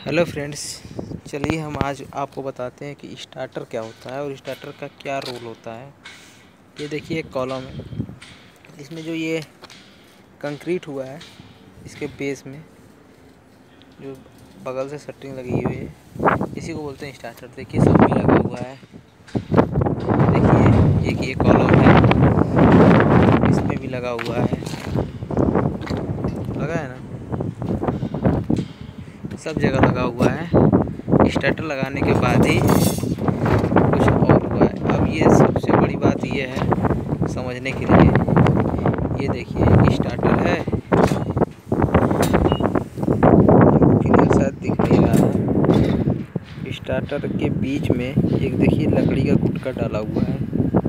Hello friends, चलिए हम आज आपको बताते हैं कि स्टार्टर क्या होता है और स्टार्टर का क्या रोल होता है। ये देखिए एक कॉलम है, इसमें जो ये कंक्रीट हुआ है इसके बेस में जो बगल से शटरिंग लगी हुई है इसी को बोलते हैं स्टार्टर। देखिए सब में लगा हुआ है। देखिए एक ये कॉलम है, इसमें भी लगा हुआ है, लगा है ना, सब जगह लगा हुआ है। स्टार्टर लगाने के बाद ही कुछ और हुआ है। अब ये सबसे बड़ी बात ये है समझने के लिए, ये देखिए स्टार्टर है, क्लियर शायद दिख नहीं रहा है। स्टार्टर के बीच में एक देखिए लकड़ी का गुटका डाला हुआ है,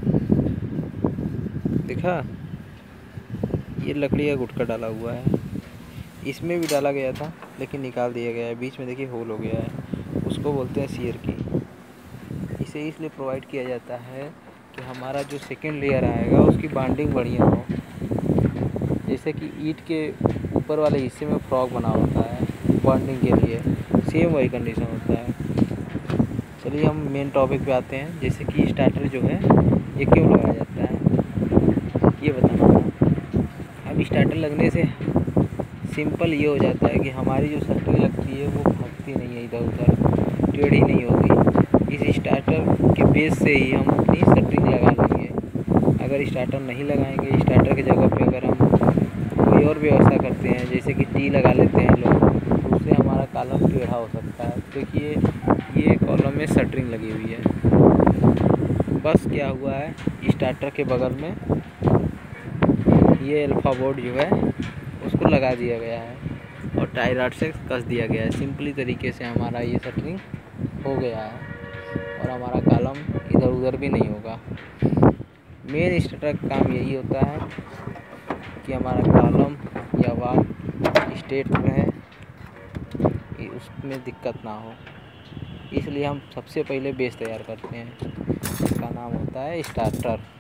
देखा, ये लकड़ी का गुटका डाला हुआ है। इसमें भी डाला गया था लेकिन निकाल दिया गया है। बीच में देखिए होल हो गया है, उसको बोलते हैं shear की। इसे इसलिए प्रोवाइड किया जाता है कि हमारा जो सेकेंड लेयर आएगा उसकी बाइंडिंग बढ़िया हो। जैसे कि ईंट के ऊपर वाले हिस्से में फ्रॉग बना होता है बाइंडिंग के लिए, सेम वही कंडीशन होता है। चलिए हम मेन टॉपिक पे आते हैं। जैसे कि स्टार्टर जो है ये क्यों लगाया जाता है ये बताना था। अब स्टार्टर लगने से सिंपल ये हो जाता है कि हमारी जो शटरिंग लगती है वो भागती नहीं है, इधर उधर टेढ़ी नहीं होगी। इस स्टार्टर के बेस से ही हम अपनी शटरिंग लगा लेंगे। अगर स्टार्टर नहीं लगाएंगे, स्टार्टर की जगह पे अगर हम कोई और व्यवस्था करते हैं जैसे कि टी लगा लेते हैं लोग, तो उससे हमारा कॉलम टेढ़ा हो सकता है। देखिए ये कॉलम में शटरिंग लगी हुई है, बस क्या हुआ है स्टार्टर के बगल में ये अल्फा बोर्ड जो है उसको लगा दिया गया है और टाई रॉड से कस दिया गया है। सिंपली तरीके से हमारा ये शटरिंग हो गया है और हमारा कॉलम इधर उधर भी नहीं होगा। मेन स्टार्टर का काम यही होता है कि हमारा कॉलम या वाल स्ट्रेट रहे, उसमें दिक्कत ना हो। इसलिए हम सबसे पहले बेस तैयार करते हैं, इसका नाम होता है स्टार्टर।